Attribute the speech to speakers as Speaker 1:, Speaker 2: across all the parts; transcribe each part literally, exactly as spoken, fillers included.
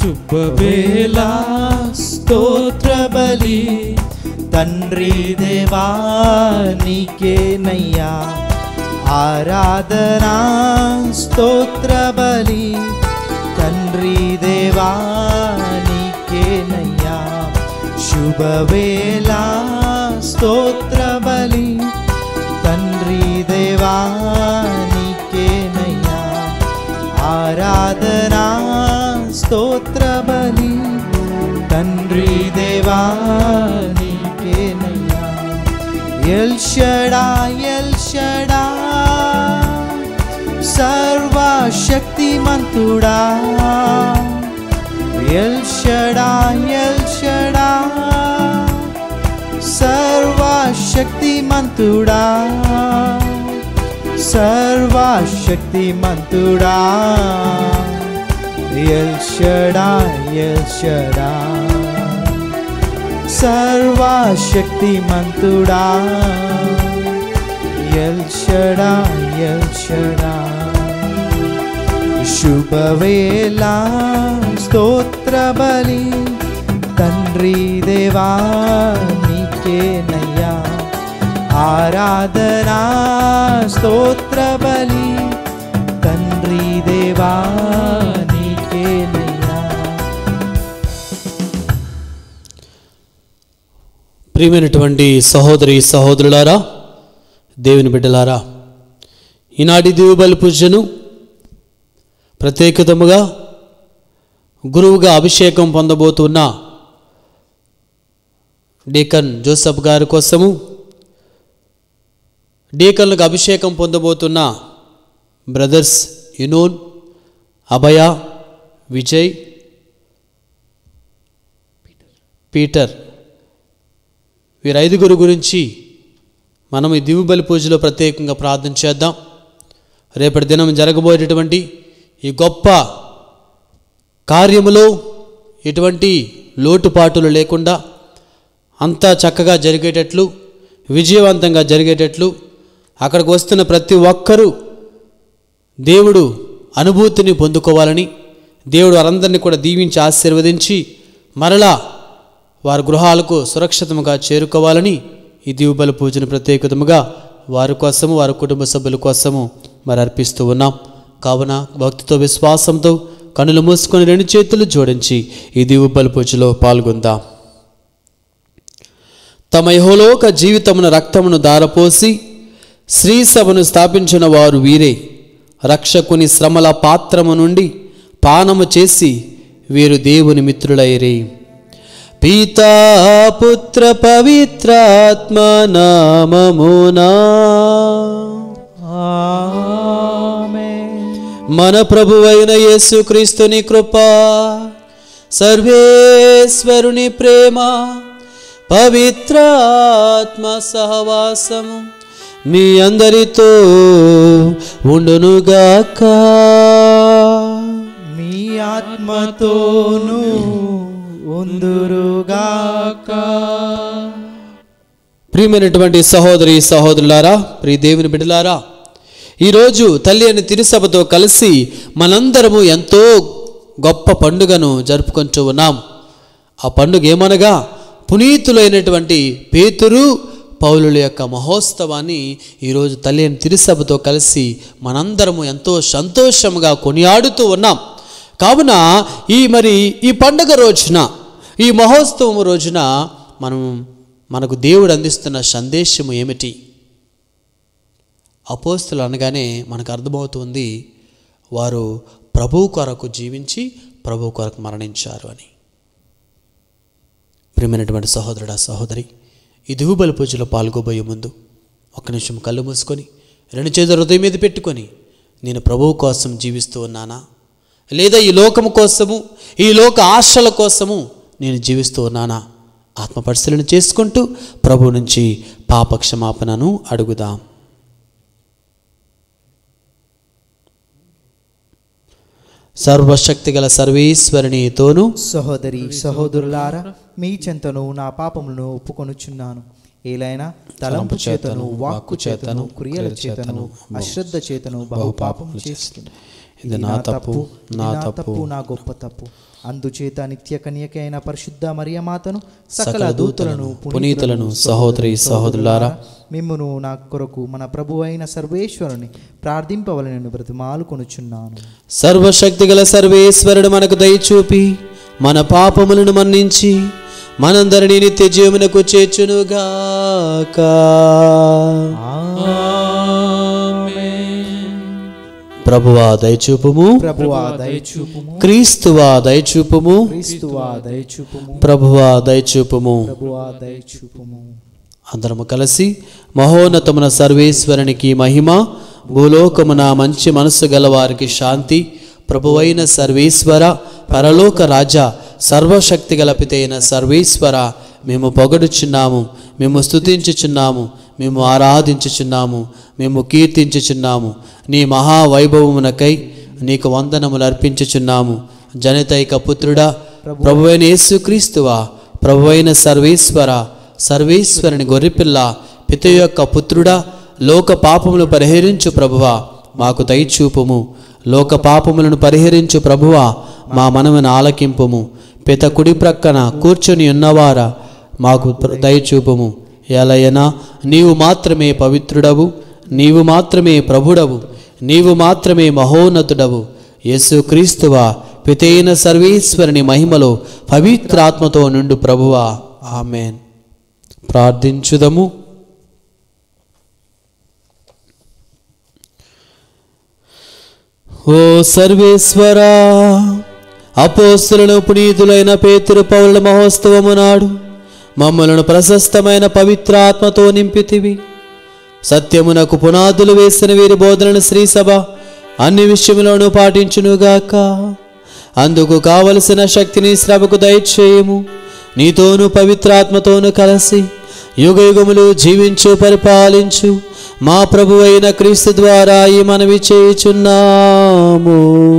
Speaker 1: శుభవేళ స్తోత్ర బలి తండ్రి దేవా నీకేనయ్యా ఆరాధనా స్తోత్ర బలి తండ్రి దేవా నీకేనయ్యా శుభవేళ స్తోత్ర బలి తండ్రి దేవా నీకేనయ్యా ఆరాధనా స్తోత్ర బలి తండ్రి దేవా నీకేనయ్యా ఎల్ షడాయ్ ఎల్ షడాయ్ సర్వశక్తిమంతుడా ఎల్ షడాయ్ ఎల్ షడాయ్ సర్వశక్తిమంతుడా సర్వశక్తిమంతుడా ఎల్ షడాయ్ ఎల్ షడాయ్ సర్వశక్తిమంతుడా ఎల్ షడాయ్ ఎల్ షడాయ్ శుభవేళ స్తోత్ర బలి తండ్రి దేవా నీకేనయ్యా ఆరాధనా స్తోత్ర బలి తండ్రి దేవా నీకేనయ్యా.
Speaker 2: ప్రియమైనటువంటి సహోదరి సహోదరులారా, దేవుని బిడ్డలారా, ఈనాటి దివ్యబలి పూజను ప్రత్యేకతముగా గురువుగా అభిషేకం పొందబోతున్న డీకన్ జోసఫ్ గారి కోసము, డీకన్లకు అభిషేకం పొందబోతున్న బ్రదర్స్ యునూన్, అభయ, విజయ్, పీటర్, వీరైదుగురు గురించి మనం ఈ దివ్యబలి పూజలో ప్రత్యేకంగా ప్రార్థన చేద్దాం. రేపటి దినం జరగబోయేటటువంటి ఈ గొప్ప కార్యములో ఎటువంటి లోటుపాటులు లేకుండా అంతా చక్కగా జరిగేటట్లు, విజయవంతంగా జరిగేటట్లు, అక్కడికి వస్తున్న ప్రతి ఒక్కరూ దేవుడు అనుభూతిని పొందుకోవాలని, దేవుడు వారందరినీ కూడా దీవించి ఆశీర్వదించి మరలా వారి గృహాలకు సురక్షితంగా చేరుకోవాలని ఈ దివ్యబలి పూజను ప్రత్యేకతముగా వారి కోసము, వారి కుటుంబ సభ్యుల కోసము మరి అర్పిస్తూ ఉన్నాం. కావున భక్తితో విశ్వాసంతో కనులు మూసుకొని రెండు చేతులు జోడించి ఈ దివ్యబలి పూజలో పాల్గొందాం. తమ యెహోలోక జీవితమున రక్తమును దారపోసి శ్రీ సభను స్థాపించిన వారు వీరే. రక్షకుని శ్రమల పాత్రము నుండి పానము చేసి వీరు దేవుని మిత్రులైరే. పితా పుత్ర పవిత్రాత్మ నామమునా
Speaker 1: ఆమేన్.
Speaker 2: మన ప్రభువైన యేసుక్రీస్తుని కృప, సర్వేశ్వరుని ప్రేమ, పవిత్రాత్మ సహవాసము మీ అందరితో ఉండునుగాక.
Speaker 1: మీ ఆత్మతోను ఉందురుగాక.
Speaker 2: ప్రియమైనటువంటి సహోదరి సహోదరులారా, ప్రియ దేవుని బిడ్డలారా, ఈరోజు తల్లి అని తిరుసభతో కలిసి మనందరము ఎంతో గొప్ప పండుగను జరుపుకుంటూ ఉన్నాం. ఆ పండుగ ఏమనగా పునీతులైనటువంటి పేతురు పౌలుల యొక్క మహోత్సవాన్ని ఈరోజు తల్లి అని తిరుసభతో కలిసి మనందరము ఎంతో సంతోషంగా కొనియాడుతూ ఉన్నాం. కావున ఈ మరి ఈ పండుగ రోజున, ఈ మహోత్సవం రోజున మనం మనకు దేవుడు అందిస్తున్న సందేశము ఏమిటి? అపోస్తులు అనగానే మనకు అర్థమవుతుంది వారు ప్రభువు కొరకు జీవించి ప్రభువు కొరకు మరణించారు అని. ప్రియమైనటువంటి సహోదరుడా సహోదరి, ఈ దివ్యబలి పూజలో పాల్గొబోయే ముందు ఒక్క నిమిషం కళ్ళు మూసుకొని రెండు చేతుల హృదయం మీద పెట్టుకొని, నేను ప్రభువు కోసం జీవిస్తూ ఉన్నానా, లేదా ఈ లోకము కోసము, ఈ లోక ఆశల కోసము నేను జీవిస్తూ ఉన్నానా? ఆత్మ పరిశీలన చేసుకుంటూ ప్రభు నుంచి పాప క్షమాపణను అడుగుదాం. సర్వశక్తి గల సర్వేశ్వరునితోను
Speaker 1: సహోదరి సహోదరులారా, మీ చెంతను నా పాపములను ఒప్పుకొనుచున్నాను. ఏలైనా తలంపు చేతను, వాక్కు చేతను, క్రియల చేతను, అశ్రద్ధ చేతను బహు పాపము చేస్తుంది. ఇది నా తప్పు, నా తప్పు, నా గొప్ప తప్పు. అందుచేత నిత్య కన్యకైన పరిశుద్ధ మరియమాతను సకల దూతలను
Speaker 2: పునీతులను సహోదరి సహోదరులారా
Speaker 1: మిమ్మును నా కొరకు మన ప్రభు అయిన సర్వేశ్వరుని ప్రార్థింపవలనని బ్రతిమాలు కొనుచున్నాను.
Speaker 2: సర్వశక్తిగల సర్వేశ్వరుడు మనకు దయచూపి మన పాపములను మన్నించి మనందరినీ నిత్య జీవమునకు చేర్చునుగాక. ప్రభువా దయచూపుము,
Speaker 1: ప్రభువా దయచూపుము,
Speaker 2: క్రీస్తువా దయచూపుము,
Speaker 1: క్రీస్తువా దయచూపుము,
Speaker 2: ప్రభువా దయచూపుము.
Speaker 1: ప్రభువా దయచూపుము.
Speaker 2: అందరము కలిసి మహోన్నతమున సర్వేశ్వరునికి మహిమ, భూలోకమున మంచి మనస్సు గలవారికి శాంతి. ప్రభువైన సర్వేశ్వర, పరలోక రాజా, సర్వశక్తి గలపితైన సర్వేశ్వర, మేము పొగడుచున్నాము, మేము స్తుతించుచున్నాము, మేము ఆరాధించుచున్నాము, మేము కీర్తించుచున్నాము. నీ మహావైభవమునకై నీకు వందనములు అర్పించుచున్నాము. జనితైక పుత్రుడా, ప్రభువైన యేసుక్రీస్తువా, ప్రభువైన సర్వేశ్వర, సర్వేశ్వరుని గొర్రెపిల్ల, పిత యొక్క పుత్రుడా, లోక పాపములు పరిహరించు ప్రభువా, మాకు దయచూపుము. లోక పాపములను పరిహరించు ప్రభువా, మా మనమును ఆలకింపుము. పిత కుడి ప్రక్కన కూర్చొని ఉన్నవారా, మాకు దయచూపుము. ఎలయనా నీవు మాత్రమే పవిత్రుడవు, నీవు మాత్రమే ప్రభుడవు, నీవు మాత్రమే మహోన్నతుడవు. యేసుక్రీస్తువా, పితైన సర్వేశ్వరుని మహిమలో పవిత్రాత్మతో నుండు ప్రభువా. ఆమేన్. ప్రార్థించుదము. ఓ సర్వేశ్వరా, అపోస్తలులను పునీతులైన పేతురు పౌలుల మహోత్సవము నాడు మమ్మలను ప్రశస్తమైన పవిత్రాత్మతో నింపితివి. సత్యమునకు పునాదులు వేసిన వీరి బోధనను శ్రీసభ అన్ని విషయములను పాటించునుగాక. అందుకు కావలసిన శక్తిని శ్రభకు దయచేయము. నీతోను పవిత్రాత్మతోను కలిసి యుగ యుగములు జీవించు పరిపాలించు మా ప్రభువైన క్రీస్తు ద్వారా ఈ మనవి చేయుచున్నాము.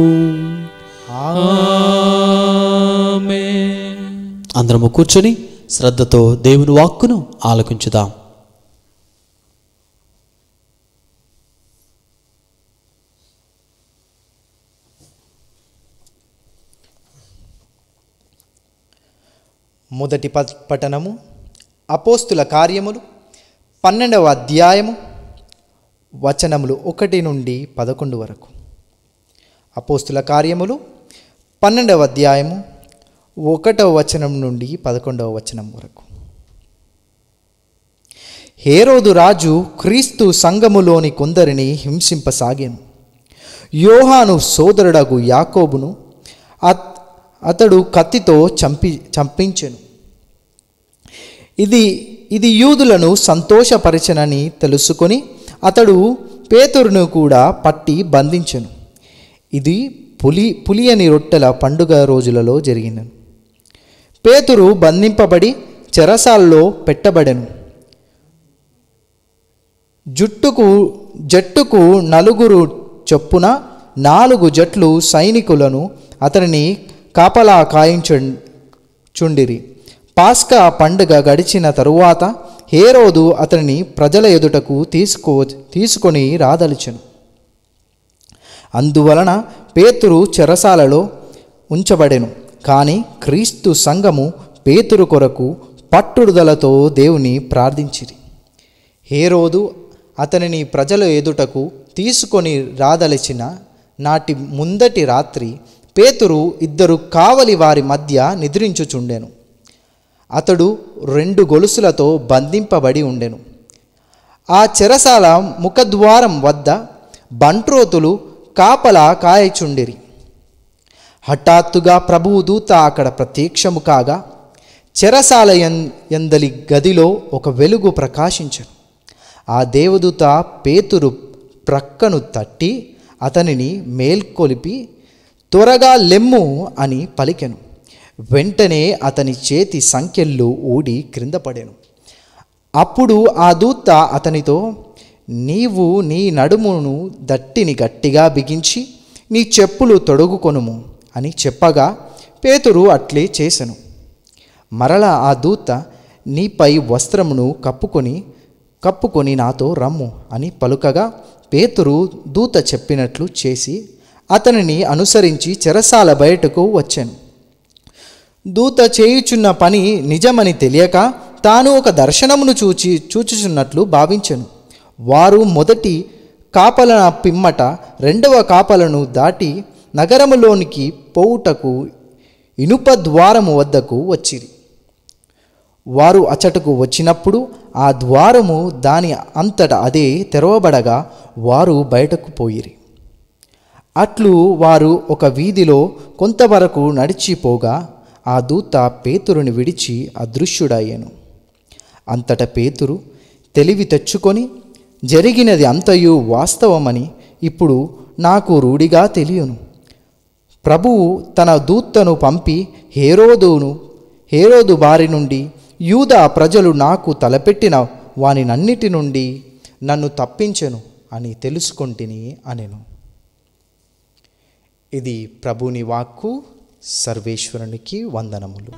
Speaker 2: అందరము కూర్చొని శ్రద్ధతో దేవుని వాక్కును ఆలకించుదాం.
Speaker 1: మొదటి పట్టణము అపోస్తుల కార్యములు పన్నెండవ అధ్యాయము వచనములు ఒకటి నుండి పదకొండు వరకు. అపోస్తుల కార్యములు పన్నెండవ అధ్యాయము ఒకటవ వచనం నుండి పదకొండవ వచనం వరకు. హేరోదు రాజు క్రీస్తు సంఘములోని కొందరిని హింసింపసాగాను. యోహాను సోదరుడగు యాకోబును అతడు కత్తితో చంపి చంపించెను. ఇది ఇది యూదులను సంతోషపరచనని తెలుసుకొని అతడు పేతురును కూడా పట్టి బంధించెను. ఇది పులి పులియని రొట్టెల పండుగ రోజులలో జరిగినను. పేతురు బంధింపబడి చెరసాలలో పెట్టబడెను. జుట్టుకు జట్టుకు నలుగురు చొప్పున నాలుగు జట్లు సైనికులను అతనిని కాపలా కాయించుండిరి. పాస్కా పండుగ గడిచిన తరువాత హేరోదు అతనిని ప్రజల ఎదుటకు తీసుకో తీసుకొని రాదలిచెను. అందువలన పేతురు చెరసాలలో ఉంచబడెను. కానీ క్రీస్తు సంఘము పేతురు కొరకు పట్టుదలతో దేవుని ప్రార్థించిరి. హేరోదు అతనిని ప్రజల ఎదుటకు తీసుకొని రాదలిచిన నాటి ముందటి రాత్రి పేతురు ఇద్దరు కావలి వారి మధ్య నిద్రించుచుండెను. అతడు రెండు గొలుసులతో బంధింపబడి ఉండెను. ఆ చెరసాల ముఖద్వారం వద్ద బంట్రోతులు కాపలా కాయచుండిరి. హఠాత్తుగా ప్రభువు దూత అక్కడ ప్రత్యక్షము కాగా చెరసాల యందలి గదిలో ఒక వెలుగు ప్రకాశించెను. ఆ దేవదూత పేతురు ప్రక్కను తట్టి అతనిని మేల్కొలిపి త్వరగా లెమ్ము అని పలికెను. వెంటనే అతని చేతి సంకెళ్ళు ఊడి క్రింద పడెను. అప్పుడు ఆ దూత అతనితో, నీవు నీ నడుమును దట్టిని గట్టిగా బిగించి నీ చెప్పులు తొడుగుకొనుము అని చెప్పగా పేతురు అట్లే చేసెను. మరలా ఆ దూత, నీపై వస్త్రమును కప్పుకొని కప్పుకొని నాతో రమ్ము అని పలుకగా పేతురు దూత చెప్పినట్లు చేసి అతనిని అనుసరించి చెరసాల బయటకు వచ్చాను. దూత చేయుచున్న పని నిజమని తెలియక తాను ఒక దర్శనమును చూచి చూచుచున్నట్లు భావించెను. వారు మొదటి కాపల పిమ్మట రెండవ కాపలను దాటి నగరములోనికి పోవుటకు ఇనుప ద్వారము వద్దకు వచ్చిరి. వారు అచ్చటకు వచ్చినప్పుడు ఆ ద్వారము దాని అంతటా అదే తెరవబడగా వారు బయటకు పోయిరి. అట్లు వారు ఒక వీధిలో కొంతవరకు నడిచిపోగా ఆ దూత పేతురుని విడిచి అదృశ్యుడయ్యెను. అంతట పేతురు తెలివి తెచ్చుకొని జరిగినది అంతయు వాస్తవమని ఇప్పుడు నాకు రూఢిగా తెలియను. ప్రభువు తన దూతను పంపి హేరోదును హేరోదు బారి నుండి యూదా ప్రజలు నాకు తలపెట్టిన వానినన్నిటి నుండి నన్ను తప్పించెను అని తెలుసుకొంటిని అనెను. ఇది ప్రభుని వాక్కు. సర్వేశ్వరునికి వందనములు.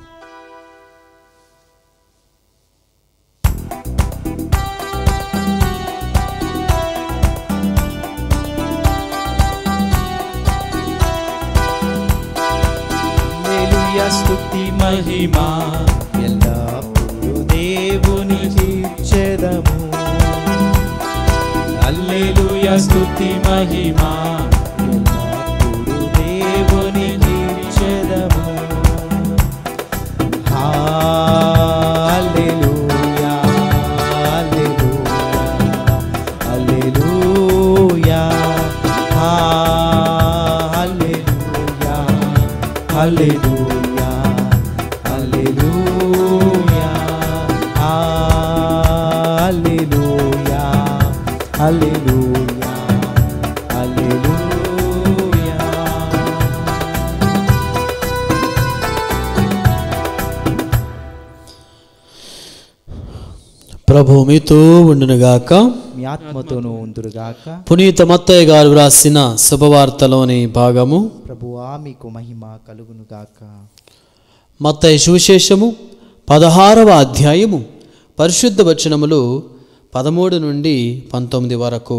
Speaker 3: హల్లెలూయా స్తుతి మహిమా
Speaker 1: ఎల్లప్పుడూ దేవునికి ఇచ్చెదము.
Speaker 3: హల్లెలూయా స్తుతి మహిమా
Speaker 1: ఎల్లప్పుడూ దేవునికి ఇచ్చెదము. హల్లెలూయా హల్లెలూయా హల్లెలూయా హల్లెలూయా హల్లెలూయా హల్లెలూయా హల్లెలూయా హల్లెలూయా.
Speaker 2: ప్రభు మీతో ఉండునుగాక.
Speaker 1: మీ ఆత్మతోనూ ఉందురుగాక.
Speaker 2: పునీత మత్తయ్య గారు వ్రాసిన శుభవార్తలోని భాగము.
Speaker 1: ప్రభువా మీకు మహిమ కలుగునుగాక.
Speaker 2: మత్తయి సువిశేషము పదహారవ అధ్యాయము పరిశుద్ధ వచనములు పదమూడు నుండి పంతొమ్మిది వరకు.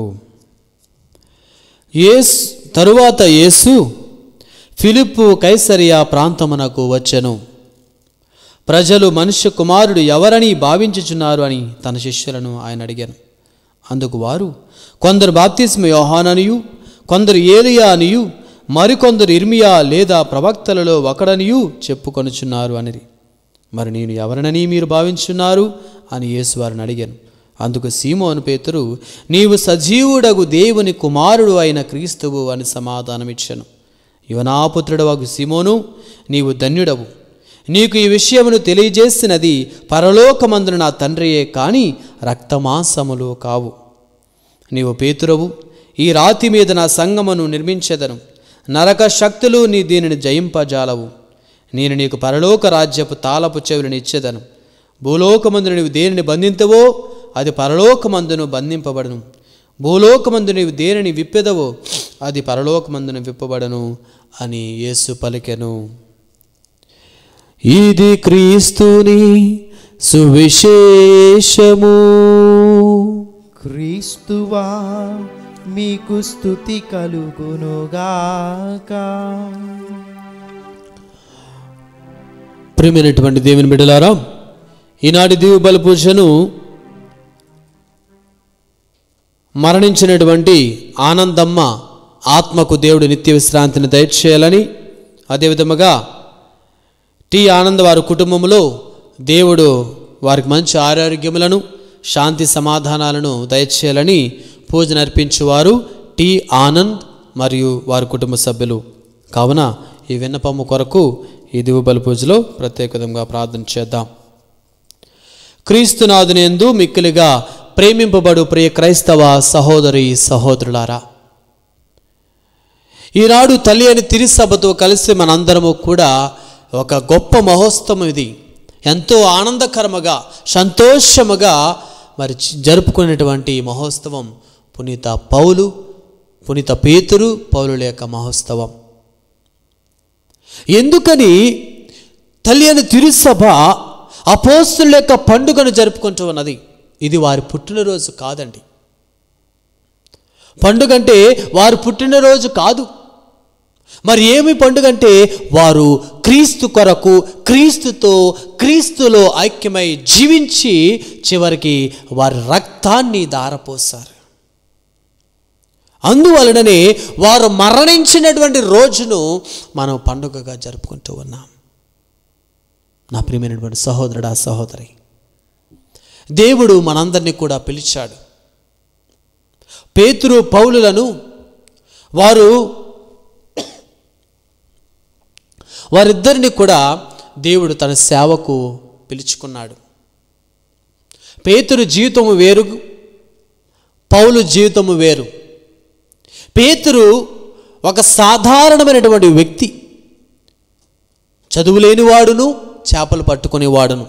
Speaker 2: యేసు తరువాత యేసు ఫిలిప్పు కైసరియా ప్రాంతమునకు వచ్చెను. ప్రజలు మనుష్య కుమారుడు ఎవరని భావించుచున్నారు అని తన శిష్యులను ఆయన అడిగాను. అందుకు వారు, కొందరు బాప్తిస్మ యోహాననియు, కొందరు ఏలియా అనియు, మరికొందరు ఇర్మియా లేదా ప్రవక్తలలో ఒకడనియు చెప్పుకొనుచున్నారు అనిరి. మరి నేను ఎవరనని మీరు భావించున్నారు అని యేసు వారిని అడిగాను. అందుకు సీమోను పేతురు, నీవు సజీవుడగు దేవుని కుమారుడు అయిన క్రీస్తువు అని సమాధానమిచ్చాను. యోనాపుత్రుడు వగు సీమోను, నీవు ధన్యుడవు. నీకు ఈ విషయమును తెలియజేసినది పరలోకమందున నా తండ్రియే కాని రక్తమాంసములు కావు. నీవు పేతురవు, ఈ రాతి మీద నా సంగమును నిర్మించెదను. నరక శక్తులు నీ దీనిని జయింపజాలవు. నేను నీకు పరలోక రాజ్యపు తాళపు చెవులను ఇచ్చేదను. భూలోకమందును నీవు దేనిని బంధింతవో అది పరలోకమందును బంధింపబడును. భూలోకమందు నీవు దేనిని విప్పెదవో అది పరలోకమందును విప్పబడను అని యేసు పలికెను. ఇది క్రీస్తుని సువిశేషము.
Speaker 1: క్రీస్తువా మీకు స్తుతి కలుగునుగాక.
Speaker 2: ప్రియమైనటువంటి దేవుని బిడ్డలారా, ఈనాటి దివ్య బలి పూజను మరణించినటువంటి ఆనందమ్మ ఆత్మకు దేవుడు నిత్య విశ్రాంతిని దయచేయాలని, అదేవిధముగా టి ఆనంద్ వారి కుటుంబంలో దేవుడు వారికి మంచి ఆరోగ్యములను శాంతి సమాధానాలను దయచేయాలని పూజను అర్పించువారు టి ఆనంద్ మరియు వారి కుటుంబ సభ్యులు. కావున ఈ విన్నపము కొరకు ఈ దివ్య బలి పూజలో ప్రత్యేకంగా ప్రార్థన చేద్దాం. క్రీస్తునాథునియందు మిక్కిలిగా ప్రేమింపబడు ప్రియ క్రైస్తవ సహోదరి సహోదరులారా, ఈనాడు తల్లి అని తిరుసభతో కలిసి మనందరము కూడా ఒక గొప్ప మహోత్సవం, ఇది ఎంతో ఆనందకరముగా సంతోషముగా మరి జరుపుకునేటువంటి మహోత్సవం పునీత పౌలు పునీత పేతురు పౌలుల యొక్క మహోత్సవం. ఎందుకని తల్లి అని తిరుసభ అపోస్తుల యొక్క పండుగను జరుపుకుంటూ ఉన్నది? ఇది వారి పుట్టినరోజు కాదండి. పండుగ అంటే వారి పుట్టినరోజు కాదు. మరి ఏమి పండుగ అంటే వారు క్రీస్తు కొరకు క్రీస్తుతో క్రీస్తులో ఐక్యమై జీవించి చివరికి వారి రక్తాన్ని ధారపోసారు. అందువలననే వారు మరణించినటువంటి రోజును మనం పండుగగా జరుపుకుంటూ ఉన్నాం. నా ప్రియమైనటువంటి సహోదరుడా సహోదరి, దేవుడు మనందరినీ కూడా పిలిచాడు. పేతురు పౌలులను వారు వారిద్దరిని కూడా దేవుడు తన సేవకు పిలుచుకున్నాడు. పేతురు జీవితము వేరు, పౌలు జీవితము వేరు. పేతురు ఒక సాధారణమైనటువంటి వ్యక్తి, చదువులేనివాడును, చేపలు పట్టుకునేవాడును.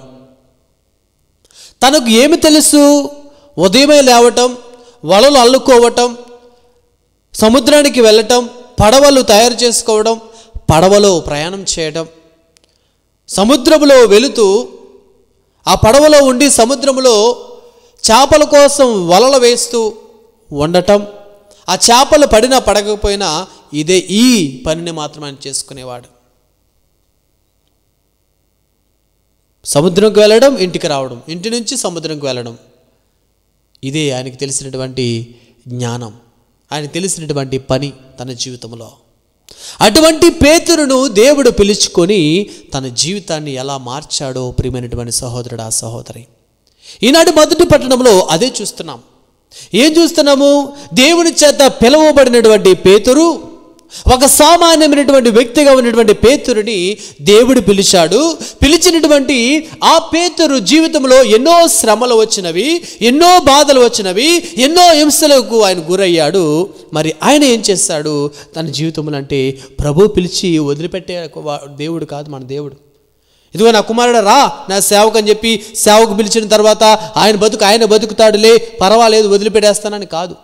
Speaker 2: తనకు ఏమి తెలుసు? ఉదయమే లేవటం, వలలు అల్లుకోవటం, సముద్రానికి వెళ్ళటం, పడవలు తయారు చేసుకోవడం, పడవలో ప్రయాణం చేయడం, సముద్రంలో వెళుతూ ఆ పడవలో ఉండి సముద్రంలో చేపల కోసం వలలు వేస్తూ ఉండటం, ఆ చేపలు పడినా పడకపోయినా ఇదే ఈ పనిని మాత్రం ఆయన చేసుకునేవాడు. సముద్రంకి వెళ్ళడం, ఇంటికి రావడం, ఇంటి నుంచి సముద్రంకి వెళ్ళడం, ఇదే ఆయనకి తెలిసినటువంటి జ్ఞానం, ఆయన తెలిసినటువంటి పని తన జీవితంలో. అటువంటి పేతురును దేవుడు పిలుచుకొని తన జీవితాన్ని ఎలా మార్చాడో ప్రియమైనటువంటి సహోదరుడా సహోదరి, ఈనాటి మొదటి పట్టణంలో అదే చూస్తున్నాం. ఏం చూస్తున్నాము? దేవుని చేత పిలువబడినటువంటి పేతురు, ఒక సామాన్యమైనటువంటి వ్యక్తిగా ఉన్నటువంటి పేతురుని దేవుడు పిలిచాడు. పిలిచినటువంటి ఆ పేతురు జీవితంలో ఎన్నో శ్రమలు వచ్చినవి, ఎన్నో బాధలు వచ్చినవి, ఎన్నో హింసలకు ఆయన గురయ్యాడు. మరి ఆయన ఏం చేస్తాడు తన జీవితంలో అంటే, ప్రభు పిలిచి వదిలిపెట్టే దేవుడు కాదు మన దేవుడు. ఇదిగో నా కుమారుడు రా నా సేవకు అని చెప్పి సేవకు పిలిచిన తర్వాత ఆయన బతుకు ఆయన బతుకుతాడులే, పర్వాలేదు వదిలిపెట్టేస్తానని కాదు.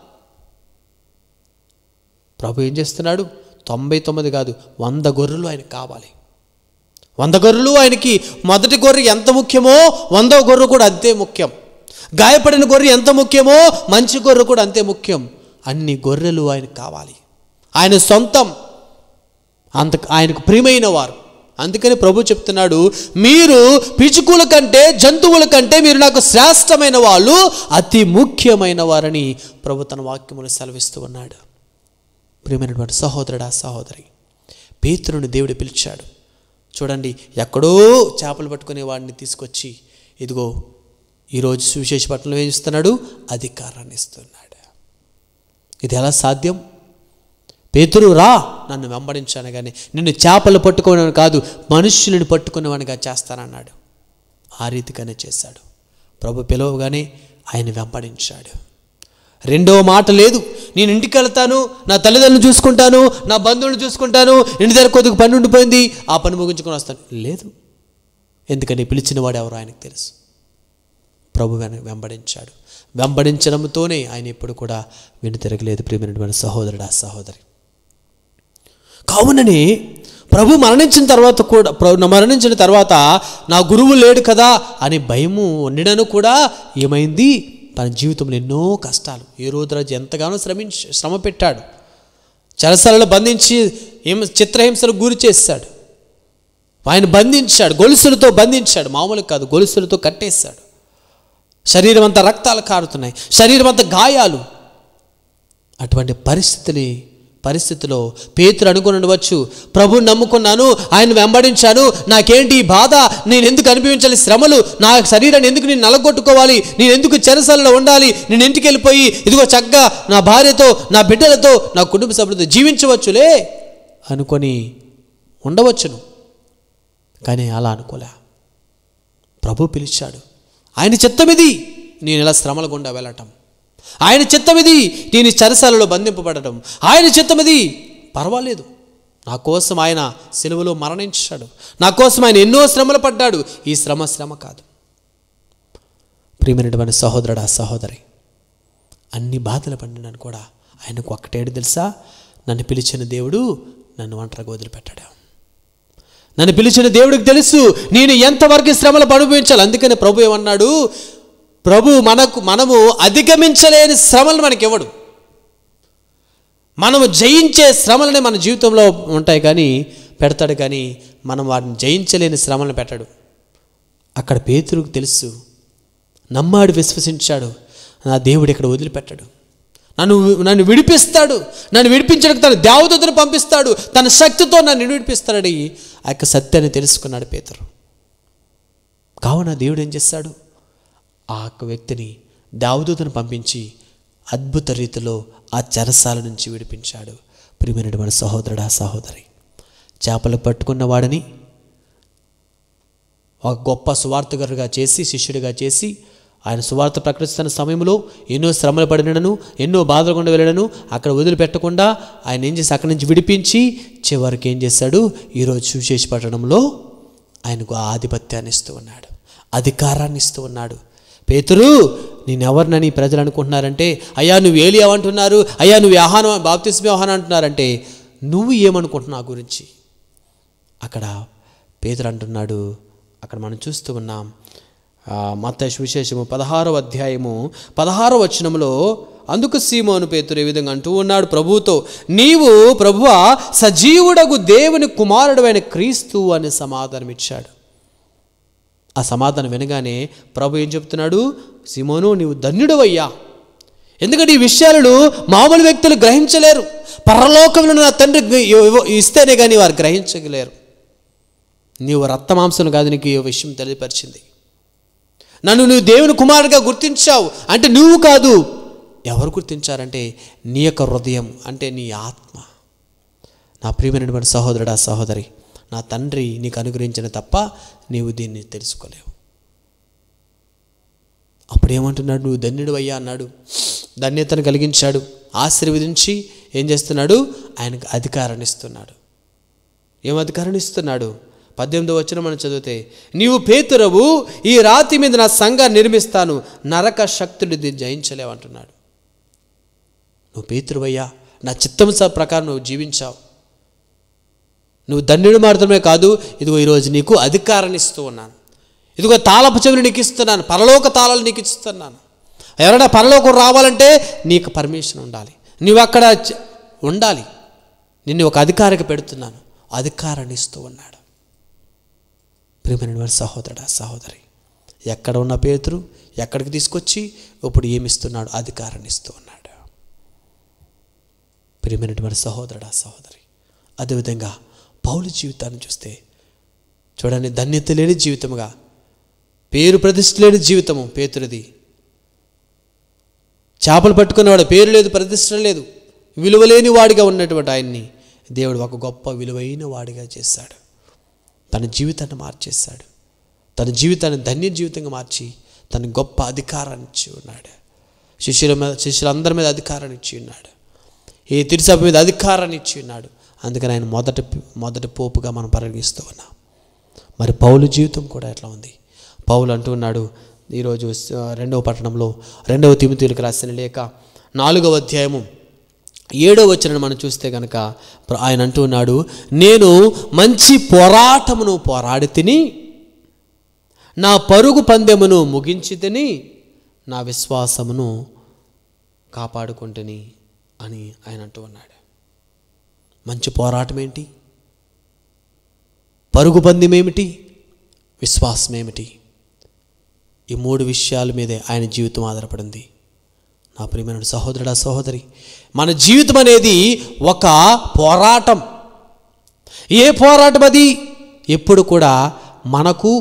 Speaker 2: ప్రభు ఏం చేస్తున్నాడు? తొంభై తొమ్మిది కాదు, వంద గొర్రెలు ఆయనకు కావాలి. వంద గొర్రెలు ఆయనకి, మొదటి గొర్రె ఎంత ముఖ్యమో వందవ గొర్రె కూడా అంతే ముఖ్యం. గాయపడిన గొర్రె ఎంత ముఖ్యమో మంచి గొర్రె కూడా అంతే ముఖ్యం. అన్ని గొర్రెలు ఆయనకు కావాలి. ఆయన సొంతం, అంత ఆయనకు ప్రియమైన వారు. అందుకని ప్రభు చెప్తున్నాడు, మీరు పిచుకుల కంటే జంతువుల కంటే మీరు నాకు శ్రేష్టమైన వాళ్ళు, అతి ముఖ్యమైన వారని ప్రభు తన వాక్యములు సెలవిస్తూ ఉన్నాడు. ప్రియమైనటువంటి సహోదరుడా సహోదరి, పేతురుని దేవుడు పిలిచాడు. చూడండి, ఎక్కడో చేపలు పట్టుకునే వాడిని తీసుకొచ్చి ఇదిగో ఈరోజు సువిశేష పట్టణంలో ఏం ఇస్తున్నాడు? అధికారాన్ని ఇస్తున్నాడు. ఇది ఎలా సాధ్యం? పేతురు రా నన్ను వెంబడించాను, కానీ నిన్ను చేపలు పట్టుకునేవాడు కాదు మనుష్యులను పట్టుకునేవాడిగా చేస్తానన్నాడు. ఆ రీతిగానే చేశాడు. ప్రభు పిలవగానే ఆయన వెంబడించాడు. రెండో మాట లేదు, నేను ఇంటికి వెళ్తాను, నా తల్లిదండ్రులను చూసుకుంటాను, నా బంధువులను చూసుకుంటాను, ఇంటి దగ్గర కొద్దిగా పని ఉండిపోయింది, ఆ పని ముగించుకొని వస్తాను, లేదు. ఎందుకని పిలిచిన వాడు ఎవరో ఆయనకు తెలుసు. ప్రభు వెంబడించాడు. వెంబడించడంతోనే ఆయన ఎప్పుడు కూడా వెను తిరగలేదు. ప్రియమైనటువంటి సహోదరుడా సహోదరి, కావునని ప్రభు మరణించిన తర్వాత కూడా మరణించిన తర్వాత నా గురువు లేడు కదా అని భయము ఉండినను కూడా ఏమైంది? తన జీవితంలో ఎన్నో కష్టాలు, ఏ రోజు రోజు ఎంతగానో శ్రమించి శ్రమ పెట్టాడు. చెరసాలలో బంధించి హింస చిత్రహింసలు గురి చేశాడు. ఆయన బంధించాడు, గొలుసులతో బంధించాడు, మామూలు కాదు గొలుసులతో కట్టేశాడు. శరీరం అంతా రక్తాలు కారుతున్నాయి, శరీరం అంతా గాయాలు. అటువంటి పరిస్థితిని పరిస్థితిలో పేతురు అనుకుని ఉండవచ్చు, ప్రభువుని నమ్ముకున్నాను, ఆయన వెంబడించాను, నాకేంటి ఈ బాధ, నేను ఎందుకు అనుభవించాలి శ్రమలు, నా శరీరాన్ని ఎందుకు నేను నలగొట్టుకోవాలి, నేను ఎందుకు చెరసాలలో ఉండాలి, నేను ఇంటికి వెళ్ళిపోయి ఇదిగో చక్కగా నా భార్యతో నా బిడ్డలతో నా కుటుంబ సభ్యులతో జీవించవచ్చులే అనుకొని ఉండవచ్చును. కానీ అలా అనుకోలే. ప్రభు పిలిచాడు. ఆయన చిత్తమిది నేను ఇలా శ్రమల గుండా వెళ్ళటం, ఆయన చిత్తమిది నేను చెరసాలలో బంధింపబడటం, ఆయన చిత్తమిది పర్వాలేదు, నా కోసం ఆయన సిలువలో మరణించాడు, నా కోసం ఆయన ఎన్నో శ్రమలు పడ్డాడు, ఈ శ్రమ శ్రమ కాదు. ప్రియమైనటువంటి సహోదరుడా సహోదరి, అన్ని బాధలు పడినాను కూడా ఆయనకు ఒక్కటేడు తెలుసా? నన్ను పిలిచిన దేవుడు నన్ను ఒంటరిగా వదిలిపెట్టాడు. నన్ను పిలిచిన దేవుడికి తెలుసు నేను ఎంతవరకు శ్రమలు అనుభవించాలి. అందుకని ప్రభు ఏమన్నాడు? ప్రభు మనకు మనము అధిగమించలేని శ్రమలు మనకి ఇవ్వడు. మనము జయించే శ్రమలనే మన జీవితంలో ఉంటాయి కానీ పెడతాడు, కానీ మనం వాటిని జయించలేని శ్రమలను పెట్టాడు. అక్కడ పేతురుకు తెలుసు, నమ్మాడు, విశ్వసించాడు, నా దేవుడు ఇక్కడ వదిలిపెట్టాడు, నన్ను నన్ను విడిపిస్తాడు, నన్ను విడిపించడానికి తన దేవదూతను పంపిస్తాడు, తన శక్తితో నన్ను విడిపిస్తాడని ఆ యొక్క సత్యాన్ని తెలుసుకున్నాడు పేతురు. కావున దేవుడు ఏం చేస్తాడు, ఆ యొక్క వ్యక్తిని దేవదూతను పంపించి అద్భుత రీతిలో ఆ చెరసాల నుంచి విడిపించాడు. ప్రియమైనటువంటి సహోదరుడా సహోదరి, చేపలు పట్టుకున్న వాడిని ఒక గొప్ప సువార్తగారుగా చేసి, శిష్యుడిగా చేసి, ఆయన సువార్త ప్రకటిస్తున్న సమయంలో ఎన్నో శ్రమలు పడినను, ఎన్నో బాధలు గుండా వెళ్ళడను, అక్కడ వదిలిపెట్టకుండా ఆయన ఏం చేసి అక్కడి నుంచి విడిపించి చివరికి ఏం చేశాడు, ఈరోజు సువిశేష పట్టణంలో ఆయనకు ఆధిపత్యాన్ని ఇస్తూ ఉన్నాడు, అధికారాన్ని ఇస్తూ ఉన్నాడు. పేతురు, నేనెవరినని ప్రజలు అనుకుంటున్నారంటే, అయ్యా నువ్వు ఏలియా అంటున్నారు, అయ్యా నువ్వు యోహాను బాప్తిస్మ యోహాను అంటున్నారంటే, నువ్వు ఏమనుకుంటున్నావు గురించి? అక్కడ పేతురు అంటున్నాడు, అక్కడ మనం చూస్తూ ఉన్నాం మత్తయి సువిశేషము పదహారవ అధ్యాయము పదహారవ వచనంలో, అందుకు సీమోను పేతురు ఈ విధంగా అంటూ ఉన్నాడు ప్రభువుతో, నీవు ప్రభువా సజీవుడగు దేవుని కుమారుడు అయిన క్రీస్తు అని సమాధానం ఇచ్చాడు. ఆ సమాధానం వినగానే ప్రభు ఏం చెప్తున్నాడు, సీమోను నీవు ధన్యుడవయ్యా, ఎందుకంటే ఈ విషయాలను మామూలు వ్యక్తులు గ్రహించలేరు, పరలోకంలో నా తండ్రి ఇస్తేనే కానీ వారు గ్రహించలేరు. నీవు రక్తమాంసం కాదు నీకు ఈ విషయం తెలియపరిచింది, నన్ను నువ్వు దేవుని కుమారుడిగా గుర్తించావు అంటే నువ్వు కాదు, ఎవరు గుర్తించారంటే నీ యొక్క హృదయం, అంటే నీ ఆత్మ. నా ప్రియమైనటువంటి సహోదరుడా సహోదరి, నా తండ్రి నీకు అనుగ్రహించిన తప్ప నీవు దీన్ని తెలుసుకోలేవు. అప్పుడు ఏమంటున్నాడు, నువ్వు ధన్యుడు అయ్యా అన్నాడు, ధన్యతను కలిగించాడు, ఆశీర్వదించి ఏం చేస్తున్నాడు, ఆయనకు అధికారాన్ని ఇస్తున్నాడు. ఏం అధికారాన్ని ఇస్తున్నాడు? పద్దెనిమిదో వచనం మనం చదివితే, నీవు పేతురవు, ఈ రాతి మీద నా సంఘాన్ని నిర్మిస్తాను, నరక శక్తులు దీన్ని జయించలేవు అంటున్నాడు. నువ్వు పేతురువయ్యా, నా చిత్తం ప్రకారం నువ్వు జీవించావు, నువ్వు ధన్యుడు మాత్రమే కాదు, ఇదిగో ఈరోజు నీకు అధికారాన్ని ఇస్తూ ఉన్నాను, ఇదిగో తాళపు చెవులు నీకు ఇస్తున్నాను, పరలోక తాళాలు నీకు ఇస్తున్నాను. ఎవరైనా పరలోకం రావాలంటే నీకు పర్మిషన్ ఉండాలి, నువ్వు అక్కడ ఉండాలి, నిన్ను ఒక అధికారికి పెడుతున్నాను, అధికారాన్ని ఇస్తూ ఉన్నాడు. ప్రియమైన సహోదరుడా సహోదరి, ఎక్కడ ఉన్న పేతురు ఎక్కడికి తీసుకొచ్చి ఇప్పుడు ఏమిస్తున్నాడు, అధికారాన్ని ఇస్తూ ఉన్నాడు. ప్రియమైనటువంటి సహోదరుడా సహోదరి, అదేవిధంగా పౌలు జీవితాన్ని చూస్తే చూడండి, ధన్యత లేని జీవితముగా, పేరు ప్రతిష్ఠ లేని జీవితము పేతురిది. చేపలు పట్టుకున్నవాడు, పేరు లేదు, ప్రతిష్ఠ లేదు, విలువలేని వాడిగా ఉన్నటువంటి ఆయన్ని దేవుడు ఒక గొప్ప విలువైన వాడిగా చేశాడు. తన జీవితాన్ని మార్చేశాడు, తన జీవితాన్ని ధన్య జీవితంగా మార్చి తన గొప్ప అధికారాన్ని ఇచ్చి ఉన్నాడు. శిష్యుల మీద శిష్యులందరి మీద అధికారాన్ని ఇచ్చి ఉన్నాడు, ఈ తిరుసభ మీద అధికారాన్ని ఇచ్చి ఉన్నాడు. అందుకని ఆయన మొదటి మొదటి పోపుగా మనం పరిగణిస్తూ ఉన్నాం. మరి పౌలు జీవితం కూడా ఎట్లా ఉంది? పౌలు అంటూ ఉన్నాడు, ఈరోజు రెండవ పట్టణంలో రెండవ తిమోతియులకు రాసిన లేఖ నాలుగవ అధ్యాయము ఏడవ వచనం మనం చూస్తే కనుక ఆయన అంటూ ఉన్నాడు, నేను మంచి పోరాటమును పోరాడి తిని, నా పరుగు పందెమును ముగించి తిని, నా విశ్వాసమును కాపాడుకుంటుని అని ఆయన అంటూ ఉన్నాడు. మంచి పోరాటం ఏంటి? పరుగు పందెం ఏమిటి? విశ్వాసం ఏమిటి? ఈ మూడు విషయాల మీదే ఆయన జీవితం ఆధారపడింది. నా ప్రియమైన సహోదరుడా సహోదరి, మన జీవితం అనేది ఒక పోరాటం. ఏ పోరాటం అది? ఎప్పుడు కూడా మనకు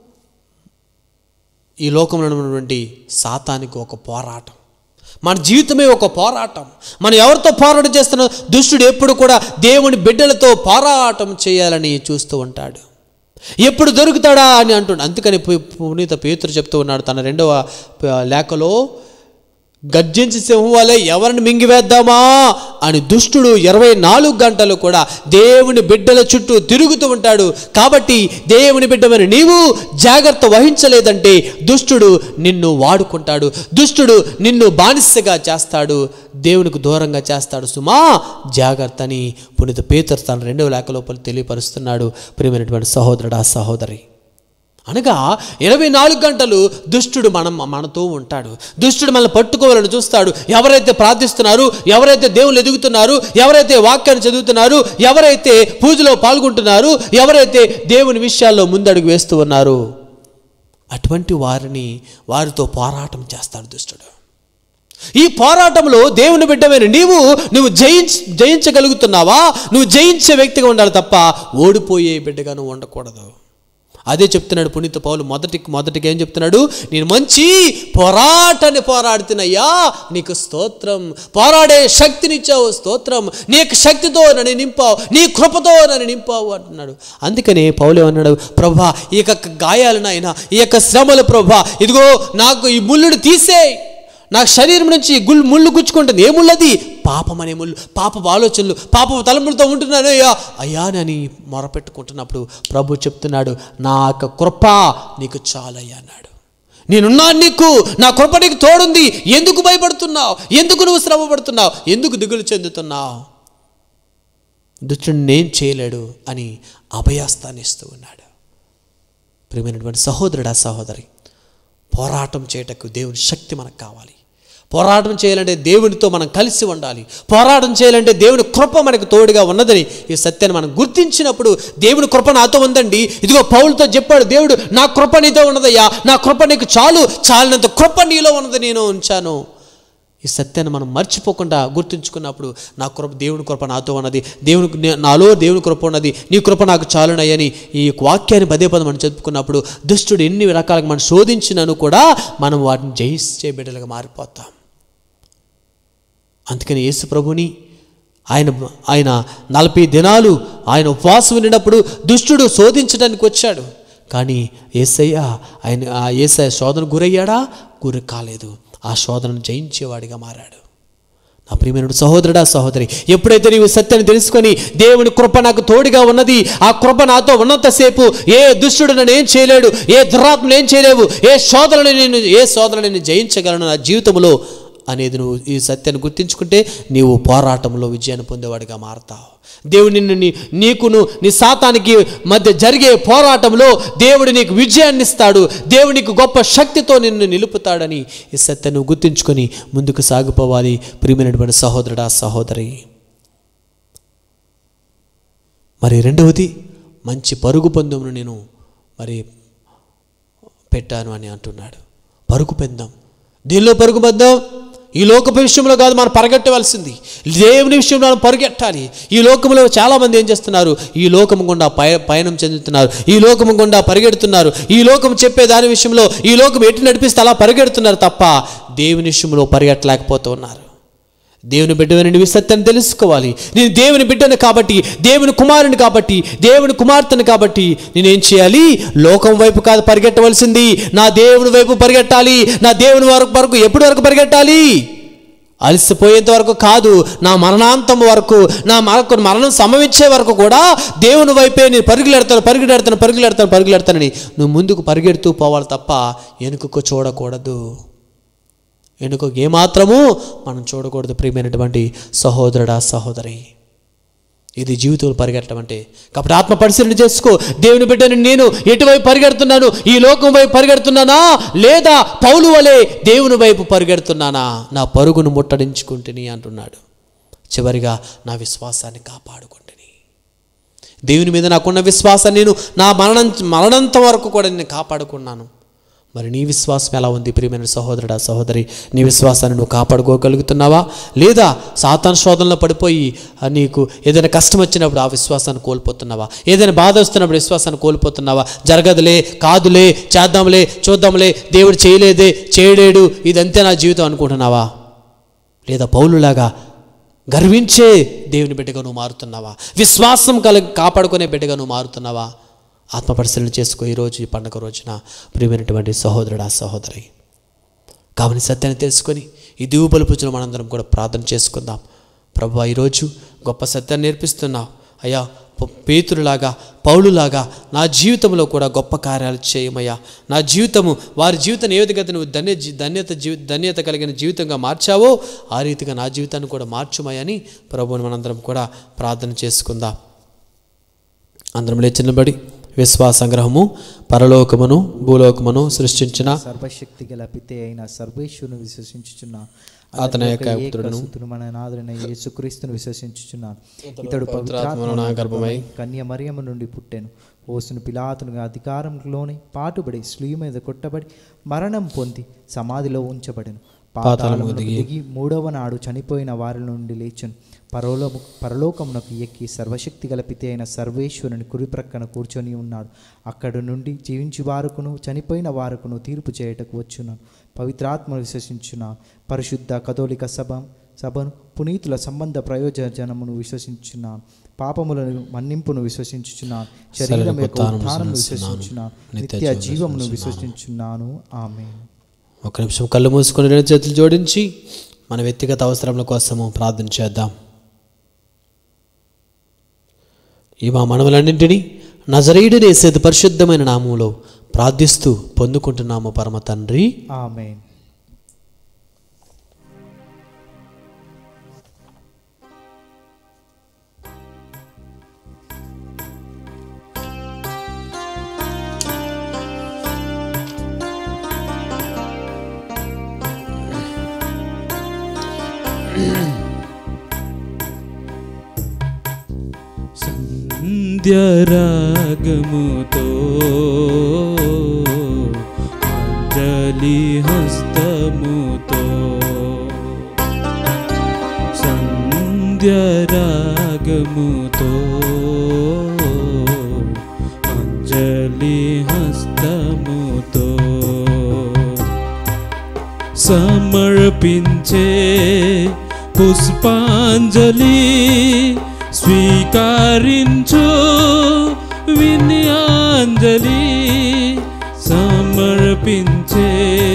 Speaker 2: ఈ లోకంలో ఉన్నటువంటి సాతానికి ఒక పోరాటం. మన జీవితమే ఒక పోరాటం. మనం ఎవరితో పోరాటం చేస్తున్నాం? దుష్టుడు ఎప్పుడు కూడా దేవుని బిడ్డలతో పోరాటం చేయాలని చూస్తూ ఉంటాడు. ఎప్పుడు దొరుకుతాడా అని అంటున్నాడు. అందుకని పునీత పేతురు చెప్తూ ఉన్నాడు తన రెండవ లేఖలో, గర్జించి సింహం వలె ఎవరిని మింగివేద్దామా అని దుష్టుడు ఇరవై నాలుగు గంటలు కూడా దేవుని బిడ్డల చుట్టూ తిరుగుతూ ఉంటాడు. కాబట్టి దేవుని బిడ్డమని నీవు జాగ్రత్త వహించలేదంటే దుష్టుడు నిన్ను వాడుకుంటాడు, దుష్టుడు నిన్ను బానిసగా చేస్తాడు, దేవునికి దూరంగా చేస్తాడు. సుమా జాగ్రత్త అని పునీత పేతురు తన రెండవ లేఖ లోపల తెలియపరుస్తున్నాడు. ప్రియమైనటువంటి సహోదరుడా సహోదరి, అనగా ఇరవై నాలుగు గంటలు దుష్టుడు మనం మనతో ఉంటాడు. దుష్టుడు మనల్ని పట్టుకోవాలని చూస్తాడు. ఎవరైతే ప్రార్థిస్తున్నారు, ఎవరైతే దేవుళ్ళు ఎదుగుతున్నారు, ఎవరైతే వాక్యాన్ని చదువుతున్నారు, ఎవరైతే పూజలో పాల్గొంటున్నారు, ఎవరైతే దేవుని విషయాల్లో ముందడుగు వేస్తూ ఉన్నారు, అటువంటి వారిని వారితో పోరాటం చేస్తాడు దుష్టుడు. ఈ పోరాటంలో దేవుని బిడ్డమైన నీవు నువ్వు జయించ జయించగలుగుతున్నావా? నువ్వు జయించే వ్యక్తిగా ఉండాలి తప్ప ఓడిపోయే బిడ్డగా నువ్వు ఉండకూడదు. అదే చెప్తున్నాడు పునీత పౌలు. మొదటి మొదటికి ఏం చెప్తున్నాడు? నేను మంచి పోరాటాన్ని పోరాడుతున్నయ్యా, నీకు స్తోత్రం. పోరాడే శక్తినిచ్చావు, స్తోత్రం. నీకు శక్తితో నన్ను నింపావు, నీ కృపతో నన్ను నింపావు అంటున్నాడు. అందుకనే పౌలు ఏమన్నాడు? ప్రభా, ఈ యొక్క గాయాలు నాయనా, ఈ యొక్క శ్రమలు ప్రభా, ఇదిగో నాకు ఈ ముళ్ళుని తీసేయ్. నాకు శరీరం నుంచి గుల్ ముళ్ళు గుచ్చుకుంటుంది. ఏ ముళ్ళది? పాపం అనే ముళ్ళు, పాపపు ఆలోచనలు, పాపపు తలంపులతో ఉంటున్నాను అయ్యా అయ్యా అని మొరపెట్టుకుంటున్నప్పుడు ప్రభు చెప్తున్నాడు, నా యొక్క కృప నీకు చాలయ్యా అన్నాడు. నేనున్నాను నీకు, నా కృప నీకు తోడుంది. ఎందుకు భయపడుతున్నావు? ఎందుకు నువ్వు శ్రమ పడుతున్నావు? ఎందుకు దిగులు చెందుతున్నావు? దుష్టుడు నేను చేయలేడు అని అభయాస్తాన్ని ఇస్తూ ఉన్నాడు. ప్రియమైనటువంటి సహోదరుడా, సహోదరి, పోరాటం చేయటకు దేవుని శక్తి మనకు కావాలి. పోరాటం చేయాలంటే దేవునితో మనం కలిసి ఉండాలి. పోరాటం చేయాలంటే దేవుని కృప మనకు తోడుగా ఉన్నదని ఈ సత్యాన్ని మనం గుర్తించినప్పుడు, దేవుని కృప నాతో ఉందండి, ఇదిగో పౌలుతో చెప్పాడు దేవుడు, నా కృప నీతో ఉన్నదయ్యా, నా కృప నీకు చాలు, చాలినంత కృప నీలో ఉన్నది నేను ఉంచాను. ఈ సత్యాన్ని మనం మర్చిపోకుండా గుర్తుంచుకున్నప్పుడు, నా కృప, దేవుని కృప నాతో ఉన్నది, దేవుని నాలో దేవుని కృప ఉన్నది, నీ కృప నాకు చాలునయ్యని ఈ వాక్యాన్ని పదే పదే మనం చెప్పుకున్నప్పుడు దుష్టుడు ఎన్ని రకాలుగా మనం శోధించినను కూడా మనం వాటిని జయించే బిడ్డలుగా మారిపోతాం. అందుకని యేసు ప్రభుని ఆయన ఆయన నలభై దినాలు ఆయన ఉపవాసం ఉండినప్పుడు దుష్టుడు శోధించడానికి వచ్చాడు. కానీ యేసయ్య ఆయన ఆ యేసయ్య శోధన గురయ్యాడా? గురి కాలేదు. ఆ శోధనను జయించేవాడిగా మారాడు. నా ప్రియమైన సహోదరుడా, సహోదరి, ఎప్పుడైతే నీవు సత్యాన్ని తెలుసుకొని దేవుని కృప నాకు తోడుగా ఉన్నది, ఆ కృప నాతో ఉన్నంతసేపు ఏ దుష్టుడు నన్ను ఏం చేయలేడు, ఏ దురాత్మలు ఏం చేయలేవు, ఏ శోధనని నేను ఏ శోధనని నేను జయించగలను నా జీవితంలో అనేది నువ్వు ఈ సత్యాన్ని గుర్తించుకుంటే నీవు పోరాటంలో విజయాన్ని పొందేవాడిగా మారతావు. దేవుడు నిన్ను నీ నీకును నీ సాతానికి మధ్య జరిగే పోరాటంలో దేవుడు నీకు విజయాన్ని ఇస్తాడు. దేవుడు నీకు గొప్ప శక్తితో నిన్ను నిలుపుతాడని ఈ సత్యాన్ని గుర్తించుకొని ముందుకు సాగిపోవాలి. ప్రియమైనటువంటి సహోదరుడా, సహోదరి, మరి రెండవది, మంచి పరుగు పందెమును నేను మరి పెట్టాను అని అంటున్నాడు. పరుగు పందెం, దీనిలో పరుగు పందెం ఈ లోకపు విషయంలో కాదు మనం పరిగెట్టవలసింది, దేవుని విషయంలో మనం పరిగెట్టాలి. ఈ లోకంలో చాలామంది ఏం చేస్తున్నారు? ఈ లోకము గుండా పయ పయనం చెందుతున్నారు, ఈ లోకము గుండా పరిగెడుతున్నారు, ఈ లోకం చెప్పే దాని విషయంలో ఈ లోకం ఎటు నడిపిస్తే అలా పరిగెడుతున్నారు తప్ప దేవుని విషయంలో పరిగెట్టలేకపోతూ ఉన్నారు. దేవుని బిడ్డని నువ్వు సత్యాన్ని తెలుసుకోవాలి. నేను దేవుని బిడ్డను కాబట్టి, దేవుని కుమారుని కాబట్టి, దేవుని కుమార్తెను కాబట్టి నేనేం చేయాలి? లోకం వైపు కాదు పరిగెట్టవలసింది, నా దేవుని వైపు పరిగెట్టాలి. నా దేవుని వరకు వరకు ఎప్పటి వరకు పరిగెట్టాలి? అలసిపోయేంత వరకు కాదు, నా మరణాంతం వరకు, నా మరకు మరణం సంభవించే వరకు కూడా దేవుని వైపే నేను పరుగులెడతాను పరుగులెడతాను పరుగులెడతాను పరుగులెడతానని నువ్వు ముందుకు పరిగెడుతూ పోవాలి తప్ప వెనుకకు చూడకూడదు. వెనుక ఏమాత్రము మనం చూడకూడదు. ప్రియమైనటువంటి సహోదరుడా, సహోదరి, ఇది జీవితంలో పరిగెట్టడం అంటే. కాబట్టి ఆత్మ పరిశీలన చేసుకో. దేవుని బిడ్డని నేను ఎటువైపు పరిగెడుతున్నాను? ఈ లోకం వైపు పరిగెడుతున్నానా, లేదా పౌలు వలె దేవుని వైపు పరిగెడుతున్నానా? నా పరుగును ముట్టడించుకుంటుని అంటున్నాడు. చివరిగా నా విశ్వాసాన్ని కాపాడుకుంటుని. దేవుని మీద నాకున్న విశ్వాసాన్ని నేను నా మరణం మరణంత వరకు కూడా నేను కాపాడుకున్నాను. మరి నీ విశ్వాసం ఎలా ఉంది? ప్రియమైన సహోదరుడా, సహోదరి, నీ విశ్వాసాన్ని నువ్వు కాపాడుకోగలుగుతున్నావా? లేదా సాతాను శోధనలో పడిపోయి నీకు ఏదైనా కష్టం వచ్చినప్పుడు ఆ విశ్వాసాన్ని కోల్పోతున్నావా? ఏదైనా బాధ వస్తున్నప్పుడు విశ్వాసాన్ని కోల్పోతున్నావా? జరగదులే, కాదులే, చేద్దాంలే, చూద్దాంలే, దేవుడు చేయలేదే, చేయలేడు, ఇదంతే నా జీవితం అనుకుంటున్నావా? లేదా పౌలులాగా గర్వించే దేవుని బిడ్డగా నువ్వు మారుతున్నావా? విశ్వాసం కల కాపాడుకునే బిడ్డగా నువ్వు మారుతున్నావా? ఆత్మ పరిశీలన చేసుకో ఈరోజు, ఈ పండుగ రోజున ప్రియమైనటువంటి సహోదరుడా, సహోదరి. కావని సత్యాన్ని తెలుసుకొని ఈ దివు బలుపుచున మనందరం కూడా ప్రార్థన చేసుకుందాం. ప్రభువా, ఈరోజు గొప్ప సత్యాన్ని నేర్పిస్తున్నావు అయ్యా. పేతురులాగా, పౌలులాగా నా జీవితంలో కూడా గొప్ప కార్యాలు చేయమయ్యా. నా జీవితము వారి జీవితాన్ని ఏ విధంగా నువ్వు ధన్య ధన్యత జీవి ధన్యత కలిగిన జీవితంగా మార్చావో ఆ రీతిగా నా జీవితాన్ని కూడా మార్చుమయ్యని ప్రభువుని మనందరం కూడా ప్రార్థన చేసుకుందాం. అందరం లేచినబడి విశ్వాస సంగ్రహము పరలోకమును భూలోకమును సృష్టించిన
Speaker 1: సర్వశక్తి గల పితే అయిన సర్వేశ్వరుని విశ్వసించుచున్నా.
Speaker 2: అతని యొక్క పుత్రుడును
Speaker 1: మన నాథుడైన యేసుక్రీస్తును విశ్వసించుచున్నాను. ఇతడు పవిత్రాత్మన
Speaker 2: గర్భమై
Speaker 1: కన్య మరియమ్మ నుండి పుట్టెను. ఓసును పిలాతునుగా అధికారంలోని పాటుబడి స్లీవ మీద కొట్టబడి మరణం పొంది సమాధిలో ఉంచబడెను. పాతాళమునకు దిగి మూడవ నాడు చనిపోయిన వారి నుండి లేచును. పరలోక పరలోకమునకు ఎక్కి సర్వశక్తి గల పితే అయిన సర్వేశ్వరుని కుడి ప్రక్కన కూర్చొని ఉన్నాడు. అక్కడి నుండి జీవించి వారుకును చనిపోయిన వారుకును తీర్పు చేయుటకు వచ్చున్నాను. పవిత్రాత్మను విశ్వసించున్నా. పరిశుద్ధ కథోలిక సభ సభను పునీతుల సంబంధ ప్రయోజనమును విశ్వసించున్నాను. పాపములను మన్నింపును విశ్వసించుచున్నాను. శరీరం యొక్క ఉత్థానమును విశ్వసించున్నాను. నిత్య జీవమును విశ్వసించున్నాను. ఆమేన్.
Speaker 2: ఒక నిమిషం కళ్ళు మూసుకొని రెండు చేతులు జోడించి మన వ్యక్తిగత అవసరముల కోసము ప్రార్థన చేద్దాం. ఈ మా మనములన్నింటినీ నజరేయుడైన యేసు పరిశుద్ధమైన నామములో ప్రార్థిస్తూ పొందుకుంటున్నాము పరమ తండ్రి.
Speaker 1: ఆమేన్.
Speaker 3: సంధ్యరాగముతో అంజలి హస్తముతో సంధ్యరాగముతో అంజలి హస్తముతో సమర్పించే పుష్పాంజలి స్వీకరించు వినయాంజలి. సమర్పించే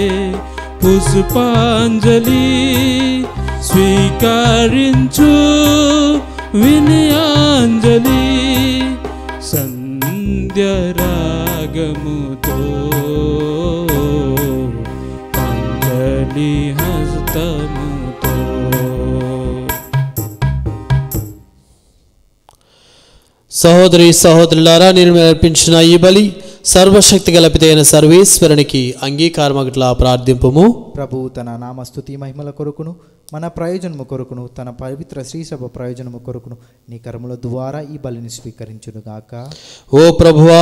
Speaker 3: పుష్పాంజలి స్వీకరించు వినయాంజలి. సంధ్యరాగముతో అంజలి హస్తముతో.
Speaker 2: సహోదరి సహోదరులారా, నేను అర్పించిన ఈ బలి సర్వశక్తి గల పితైన సర్వేశ్వరునికి అంగీకారమగట్లా ప్రార్థింపుము.
Speaker 1: ప్రభువు తన నామస్తుతి మహిమల కొరకును మన ప్రయోజనము కొరకును తన పవిత్ర శ్రీసభ ప్రయోజనము కొరకును నీ కర్మల ద్వారా ఈ బలిని స్వీకరించునుగాక.
Speaker 2: ఓ ప్రభువా,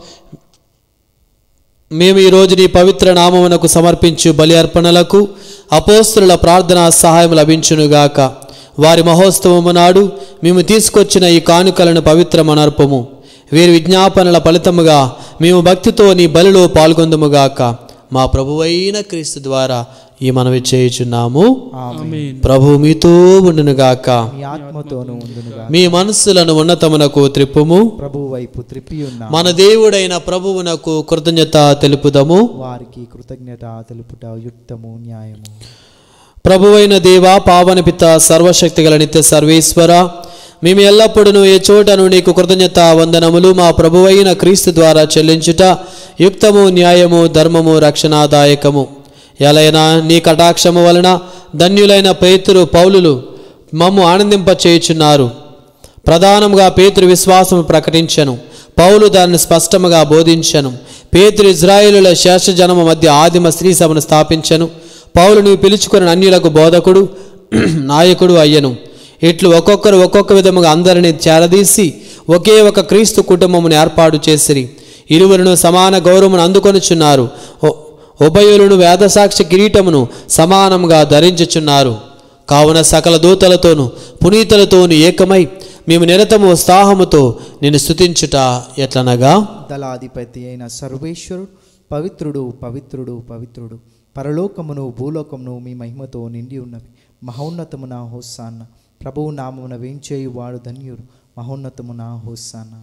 Speaker 2: మేము ఈరోజు నీ పవిత్ర నామమునకు సమర్పించు బలి అర్పణలకు అపోస్తుల ప్రార్థనా సహాయం లభించునుగాక. వారి మహోత్సవము నాడు మేము తీసుకొచ్చిన ఈ కానుకలను పవిత్రమనర్పము. వీరి విజ్ఞాపనల ఫలితముగా మేము భక్తితో నీ బలిలో పాల్గొందుముగాక. మా ప్రభువైన క్రీస్తు ద్వారా ఈ మనవి చేయుచున్నాము.
Speaker 1: ఆమేన్.
Speaker 2: ప్రభు మీతో ఉండునుగాక.
Speaker 1: మీ ఆత్మతోనూ ఉండునుగాక.
Speaker 2: మీ మనస్సులను ఉన్నతమునకు త్రిప్పుము.
Speaker 1: ప్రభువు వైపు త్రిప్పి ఉన్న
Speaker 2: మన దేవుడైన ప్రభువునకు కృతజ్ఞత తెలుపుదము.
Speaker 1: వారికి కృతజ్ఞత తెలుపుట యుక్తము న్యాయము.
Speaker 2: ప్రభువైన దేవ, పావన పిత, సర్వశక్తి గల నిత్య సర్వేశ్వర, మేము ఎల్లప్పుడూ ఏ చోటను నీకు కృతజ్ఞత వందనములు మా ప్రభువైన క్రీస్తు ద్వారా చెల్లించుట యుక్తము న్యాయము ధర్మము రక్షణాదాయకము. ఎలైనా నీ కటాక్షము వలన ధన్యులైన పేతురు పౌలులు మమ్ము ఆనందింపచేయుచున్నారు. ప్రధానముగా పేతురు విశ్వాసము ప్రకటించను, పౌలు దాన్ని స్పష్టముగా బోధించను. పేతురు ఇజ్రాయేలుల శేషజనము మధ్య ఆదిమ స్త్రీ సభను స్థాపించను. పౌలు నీవు పిలుచుకున్న అన్యులకు బోధకుడు నాయకుడు అయ్యను. ఇట్లు ఒక్కొక్కరు ఒక్కొక్క విధముగా అందరినీ చేరదీసి ఒకే ఒక క్రీస్తు కుటుంబమును ఏర్పాటు చేసిరి. ఇరువురును సమాన గౌరవమును అందుకొనుచున్నారు. ఉభయులను వేదసాక్షి కిరీటమును సమానంగా ధరించుచున్నారు. కావున సకల దూతలతోనూ పునీతులతోనూ ఏకమై మేము నిరతము ఉత్సాహముతో నిన్ను స్తుతించుట ఎట్లనగా,
Speaker 1: దళాధిపతి అయిన సర్వేశ్వరుడు పవిత్రుడు పవిత్రుడు పవిత్రుడు, పరలోకమును భూలోకమును మీ మహిమతో నిండి ఉన్నవి. మహోన్నతమున హోసాన్న. ప్రభువు నామమున వేంచేయువాడు ధన్యుడు. మహోన్నతమున హోసాన్న.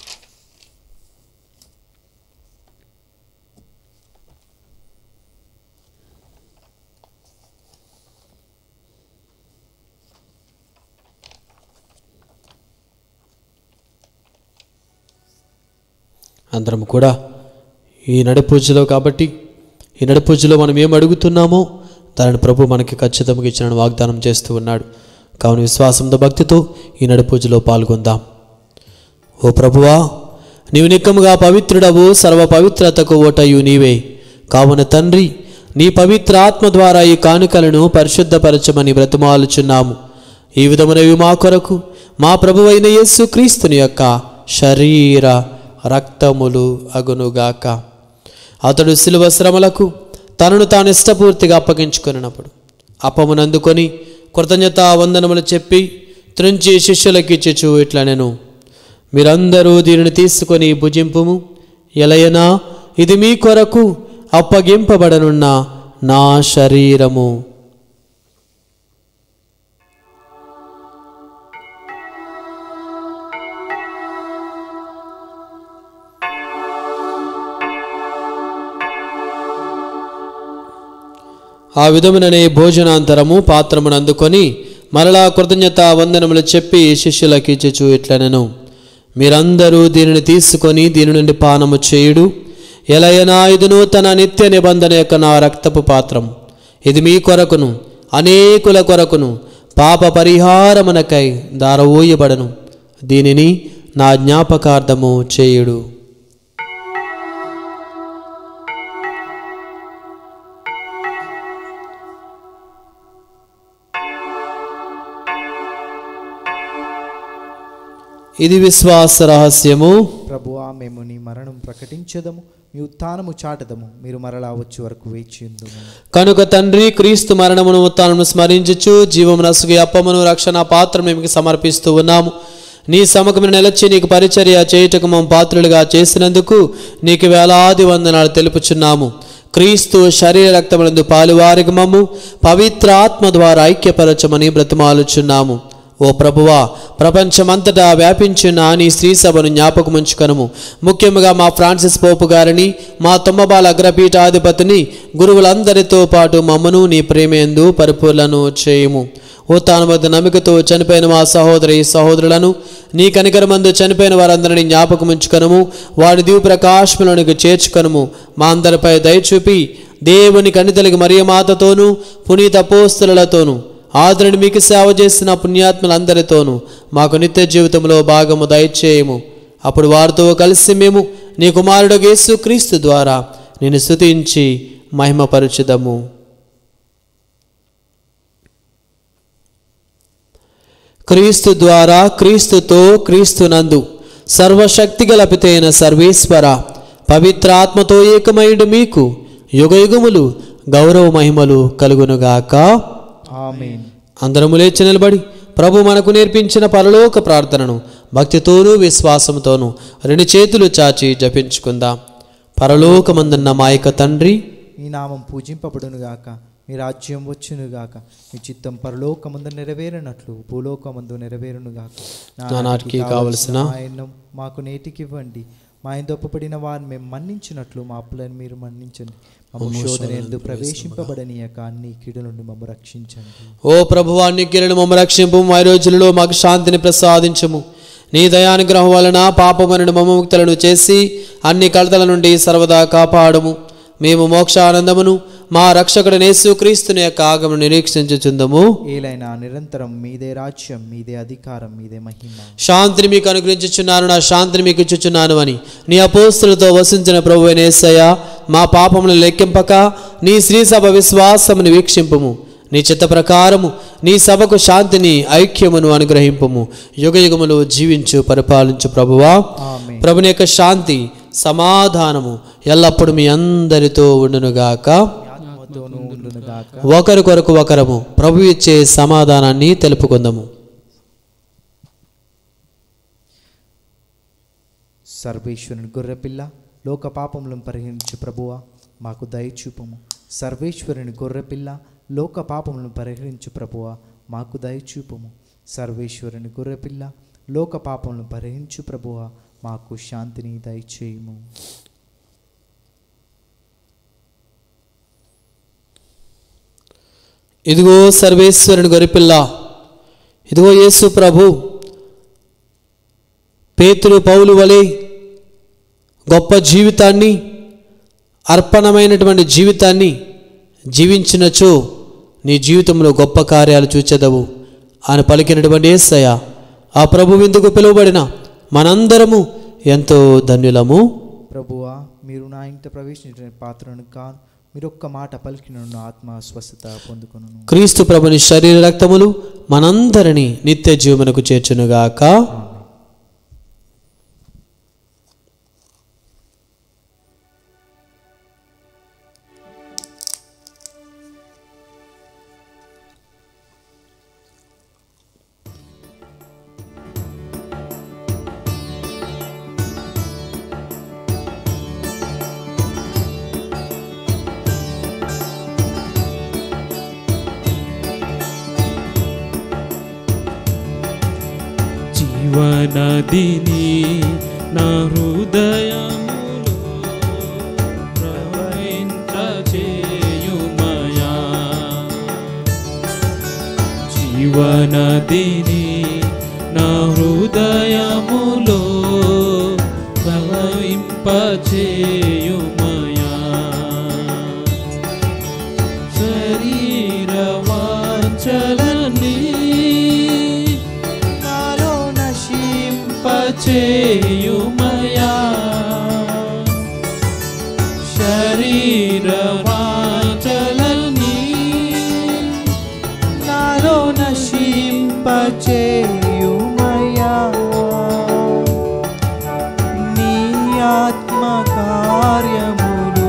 Speaker 2: అందరం కూడా ఈ నడిపూజలో కాబట్టి ఈ నడిపూజలో మనం ఏం అడుగుతున్నామో దానిని ప్రభు మనకి ఖచ్చితంగా ఇచ్చిన వాగ్దానం చేస్తూ ఉన్నాడు. కావున విశ్వాసంతో భక్తితో ఈ నడిపూజలో పాల్గొందాం. ఓ ప్రభువా, నీవు నిక్కముగా పవిత్రుడవు, సర్వ పవిత్రతకు ఓటయు నీవే. కావున తండ్రి, నీ పవిత్ర ఆత్మ ద్వారా ఈ కానుకలను పరిశుద్ధపరచమని బ్రతిమాలుచున్నాము. ఈ విధమునవి మా కొరకు మా ప్రభువైన యేసు క్రీస్తుని యొక్క శరీర రక్తములు అగునుగాక. అతడు శిలువ శ్రమలకు తనను తాను ఇష్టపూర్తిగా అప్పగించుకున్నప్పుడు అప్పమునందుకొని కృతజ్ఞతా వందనములు చెప్పి త్రుంచి శిష్యులకి ఇచ్చుచు ఇట్లా నేను, మీరందరూ దీనిని తీసుకొని భుజింపుము. ఎలయనా ఇది మీ కొరకు అప్పగింపబడనున్న నా శరీరము. ఆ విధముననే భోజనాంతరము పాత్రమును అందుకొని మరలా కృతజ్ఞత వందనములు చెప్పి శిష్యులకి ఇచ్చుచు ఇట్లనెను, మీరందరూ దీనిని తీసుకొని దీని నుండి పానము చేయుడు. ఎలయనా ఇది నూతన నిత్య నిబంధన యొక్క నా రక్తపు పాత్రం. ఇది మీ కొరకును అనేకుల కొరకును పాప పరిహారమునకై దారవోయబడను. దీనిని నా జ్ఞాపకార్థము చేయుడు. ఇది విశ్వాస రహస్యము.
Speaker 1: ప్రభువా, మేము నీ మరణం ప్రకటించదము, మీ ఉత్థానము చాటదము, మీరు మరలా వచ్చే వరకు వేచి ఉందుము.
Speaker 2: కనుక తండ్రి, క్రీస్తు మరణమును ఉత్థానమును స్మరించుచు జీవమునసుగు అప్పమును రక్షణ పాత్రను మీకు సమర్పిస్తూ ఉన్నాము. నీ సముఖమును నిలచి నీకు పరిచర్య చేయుటకు మమ్మ పాత్రులుగా చేసినందుకు నీకు వేలాది వందనాలు తెలుపుచున్నాము. క్రీస్తు శరీర రక్తములందు పాలువారికి మమ్ము పవిత్ర ఆత్మ ద్వారా ఐక్యపరచమని బ్రతిమాలుచున్నాము. ఓ ప్రభువా, ప్రపంచమంతటా వ్యాపించిన నీ స్త్రీ సభను జ్ఞాపకముంచుకొనుము. ముఖ్యంగా మా ఫ్రాన్సిస్ పోపు గారిని, మా తొమ్మబాల అగ్రపీఠాధిపతిని, గురువులందరితో పాటు మమ్మను నీ ప్రేమయందు పరిపూర్ణను చేయుము. ఓ తాను వద్ద నమ్మికతో చనిపోయిన మా సహోదరి సహోదరులను, నీ కనికరమందు చనిపోయిన వారందరినీ జ్ఞాపకముంచుకొనుము. వారి దివ్య ప్రకాశములోనికి చేర్చుకొనుము. మా అందరిపై దయచూపి దేవుని కన్నితలికి మరియమాతతోనూ పునీత అపోస్తలులతోనూ ఆదరణ మీకు సేవ చేసిన పుణ్యాత్ములందరితోనూ మాకు నిత్య జీవితంలో భాగము దయచేయము. అప్పుడు వారితో కలిసి మేము నీ కుమారుడు యేసు క్రీస్తు ద్వారా నిన్ను స్తుతించి మహిమపరచుదము. క్రీస్తు ద్వారా, క్రీస్తుతో, క్రీస్తునందు సర్వశక్తిగల పితైన సర్వేశ్వర పవిత్రాత్మతో ఏకమైండు మీకు యుగయుగములు గౌరవ మహిమలు కలుగునుగాక.
Speaker 1: ఆమేన్.
Speaker 2: అందరము లేచి నిలబడి ప్రభు మనకు నేర్పించిన పరలోక ప్రార్థనను భక్తితోనూ విశ్వాసంతోనూ రెండు చేతులు చాచి జపించుకుందాం. పరలోకమందున్న మా యొక్క తండ్రి,
Speaker 1: మీ నామం పూజింపబడునుగాక, మీ రాజ్యం వచ్చునుగాక, మీ చిత్తం పరలోకమందు నెరవేరినట్లు భూలోకమందు నెరవేరునుగాక.
Speaker 2: నానాటికి కావలసిన
Speaker 1: ఆయన్నం మాకు నేటికి ఇవ్వండి. మా ఆయన దొప్పబడిన వారిని మేము మన్నించినట్లు మా అప్పులను మీరు మన్నించండి. మమ్ము శోధనయందు ప్రవేశింపబడనీయక అన్ని కీడుల నుండి మమ్ము రక్షించండి.
Speaker 2: ఓ ప్రభువా, నీ కీడులను మమ్ము రక్షింపు. మా రోజులలో మాకు శాంతిని ప్రసాదించము. నీ దయానుగ్రహం వలన పాపములను మమ్ము ముక్తులను చేసి అన్ని కలతల నుండి సర్వదా కాపాడము. మేము మోక్షానందమును మా రక్షకుడు యేసుక్రీస్తుని యొక్క ఆగమను నిరీక్షించుచుందము.
Speaker 1: ఏలైనా నిరంతరం మీదే రాజ్యం, మీదే అధికారం, మీదే మహిమ.
Speaker 2: శాంతిని మీకు అనుగ్రహించుచున్నాను, నా శాంతిని మీకు ఇచ్చుచున్నాను అని నీ అపోస్తులతో వసించిన ప్రభువైన యేసయ్య, మా పాపములను లెక్కింపక నీ శ్రీ సభ విశ్వాసమును వీక్షింపుము. నీ చిత్త ప్రకారము నీ సభకు శాంతిని, ఐక్యమును అనుగ్రహింపుము. యుగ యుగములు జీవించు పరిపాలించు ప్రభువా.
Speaker 1: ఆమేన్.
Speaker 2: ప్రభుని యొక్క శాంతి, సమాధానము ఎల్లప్పుడూ మీ అందరితో ఉండునుగాక.
Speaker 1: ఆత్మతోనూ ఉండునుగాక.
Speaker 2: ఒకరి కొరకు ఒకరము ప్రభు ఇచ్చే సమాధానాన్ని తెలుపుకుందాము.
Speaker 1: సర్వేశ్వరుని గొర్రెపిల్ల, లోక పాపములను పరిహరించు ప్రభువా, మాకు దయచూపము. సర్వేశ్వరుని గొర్రెపిల్ల, లోక పాపములను పరిహరించు ప్రభువా, మాకు దయచూపము. సర్వేశ్వరుని గొర్రెపిల్ల, లోక పాపములను పరిహరించు ప్రభువా, మాకు శాంతిని దయచేయము.
Speaker 2: ఇదిగో సర్వేశ్వరుని గొర్రెపిల్ల, ఇదిగో యేసు ప్రభు. పేతురు పౌలు వలె గొప్ప జీవితాన్ని, అర్పణమైనటువంటి జీవితాన్ని జీవించినచో నీ జీవితంలో గొప్ప కార్యాలు చూచెదవు అని పలికినటువంటి యేసయ్య, ఆ ప్రభు విందుకు పిలువబడిన మనందరము ఎంతో ధన్యులము.
Speaker 1: ప్రభువా, మీరు నా ఇంట ప్రవేశించిన పాత్రను కాను, మీరు ఒక్క మాట పలికిన నా ఆత్మ స్వస్థత పొందుకొను.
Speaker 2: క్రీస్తు ప్రభుని శరీర రక్తములు మనందరినీ నిత్య జీవమునకు చేర్చునుగాక.
Speaker 3: జీవనదిని నా హృదయములో ప్రవహింపచేయుమయా. జీవనదిని నా హృదయములో ప్రవహింపచేయుమయా. శరీర వాంఛలని చేయుమయా. శరీర వాంఛలని
Speaker 1: నాలో నశింపచేయుమయా. నీ ఆత్మ కార్యములు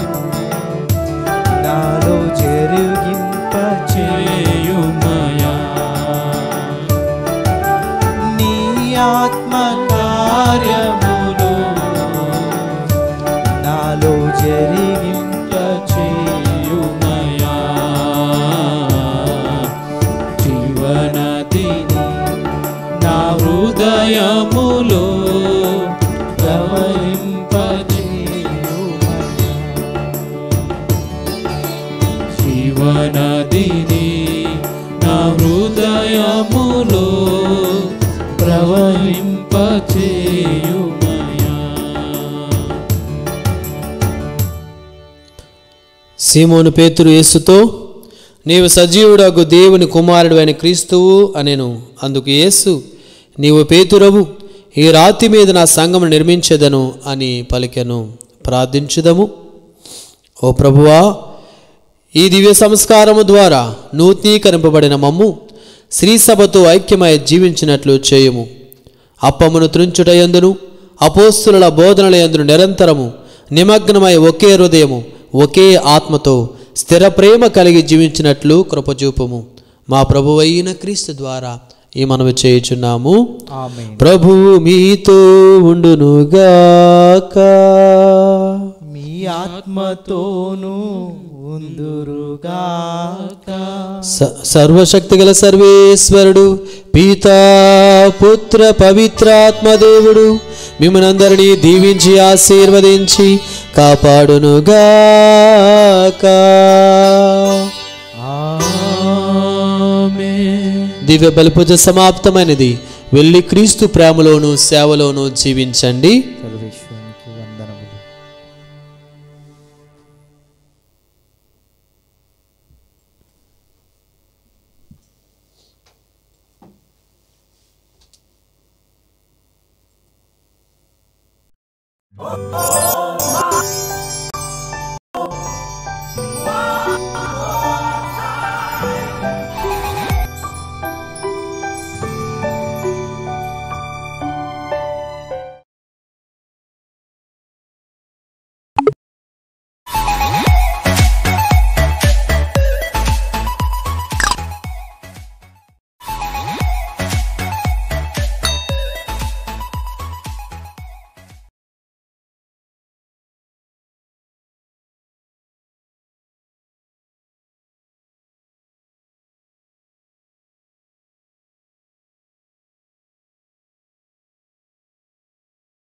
Speaker 1: నాలో జరిగింపచేయుమయా. నీ ఆత్మ కార్యములు నాలో జరిగింపచేయుమయా.
Speaker 3: జీవనదిని నా హృదయములో ప్రవహింపచేయుమయా. జీవనదిని నా హృదయములో ప్రవహింపచేయుమయా.
Speaker 2: సీమోను పేతురు యేసుతో, నీవు సజీవుడగు దేవుని కుమారుడు అయిన క్రీస్తువు అనెను. అందుకు యేసు, నీవు పేతురవు, ఈ రాతి మీద నా సంఘమును నిర్మించెదను అని పలికెను. ప్రార్థించుదము. ఓ ప్రభువా, ఈ దివ్య సంస్కారము ద్వారా నూతనీకరింపబడిన మమ్ము శ్రీ సభతో ఐక్యమై జీవించినట్లు చేయుము. అప్పమును త్రుంచుట యందును అపోస్తుల బోధనల యందును నిరంతరము నిమగ్నమై ఒకే హృదయము ఒకే ఆత్మతో స్థిర ప్రేమ కలిగి జీవించినట్లు కృపచూపుము. మా ప్రభువైన క్రీస్తు ద్వారా ఈ మనవి చేయుచున్నాము.
Speaker 1: ఆమేన్.
Speaker 2: ప్రభువు మీతో ఉండునుగాక.
Speaker 1: మీ ఆత్మతోనూ ఉందురుగాక.
Speaker 2: స- సర్వశక్తిగల సర్వేశ్వరుడు పితా పుత్ర పవిత్రాత్మదేవుడు మిమ్మల్నందరినీ దీవించి ఆశీర్వదించి కాపాడునుగాక.
Speaker 3: ఆమేన్.
Speaker 2: దివ్య బలిపూజ సమాప్తమైనది. వెళ్ళి క్రీస్తు ప్రేమలోను సేవలోను జీవించండి.
Speaker 1: సర్వేశ్వరునికి వందనములు.
Speaker 4: Oh, oh.